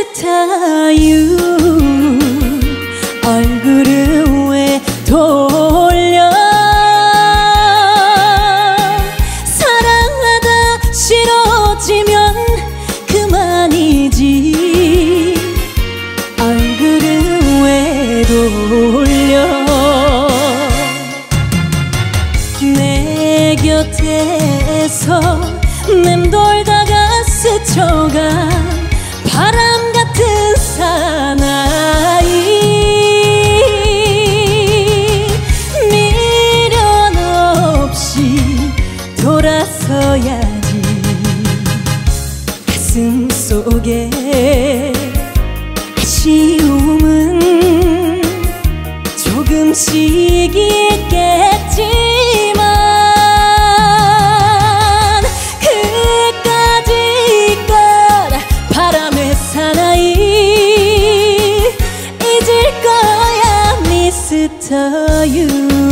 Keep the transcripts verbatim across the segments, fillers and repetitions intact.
미스터 유 얼굴을 왜 돌려 사랑하다 싫어지면 그만이지 얼굴을 왜 돌려 내 곁에서 맴돌다가 스쳐가 바람 같은 사나이 미련 없이 돌아서야지 가슴 속에 아쉬움은 조금씩 있겠지만 미스터 유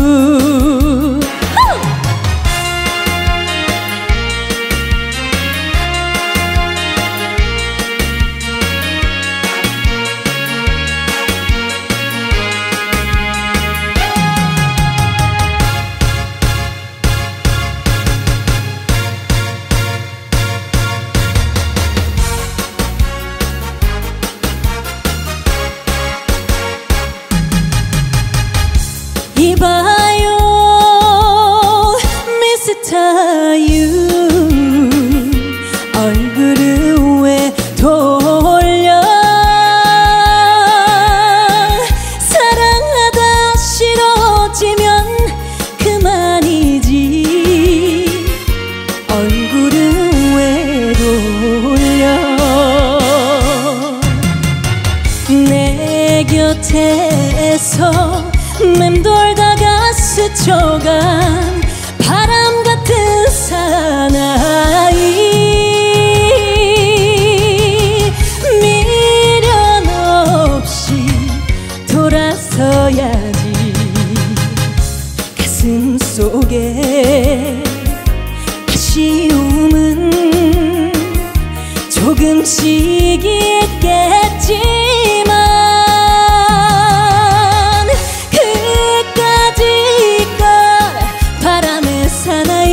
이봐요 미스터 유 얼굴을 왜 돌려 사랑하다 싫어지면 그만이지 얼굴을 왜 돌려 내 곁에서 맴돌다가 스쳐간 바람 같은 사나이 미련 없이 돌아서야지 가슴 속에 아쉬움은 조금씩 있겠지만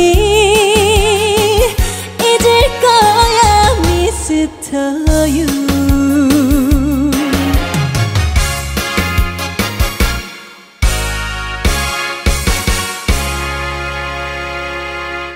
미스터 유